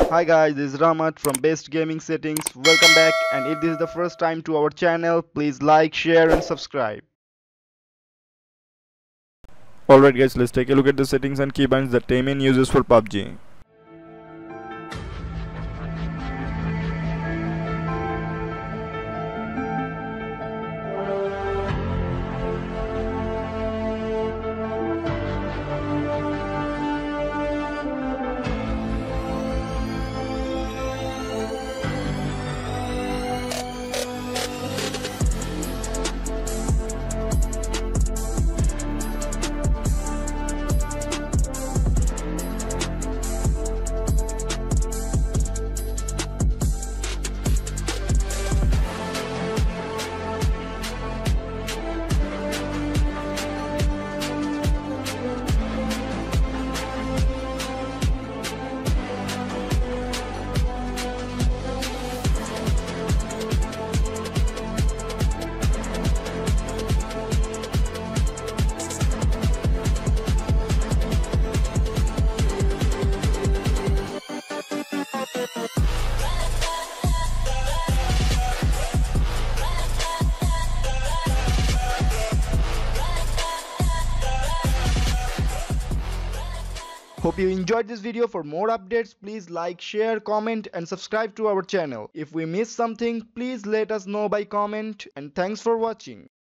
Hi guys, this is Ramat from Best Gaming Settings. Welcome back, and if this is the first time to our channel, please like, share and subscribe. Alright guys, let's take a look at the settings and keybinds that Taemin uses for PUBG. Hope you enjoyed this video. For more updates, please like, share, comment and subscribe to our channel. If we missed something, please let us know by comment, and thanks for watching.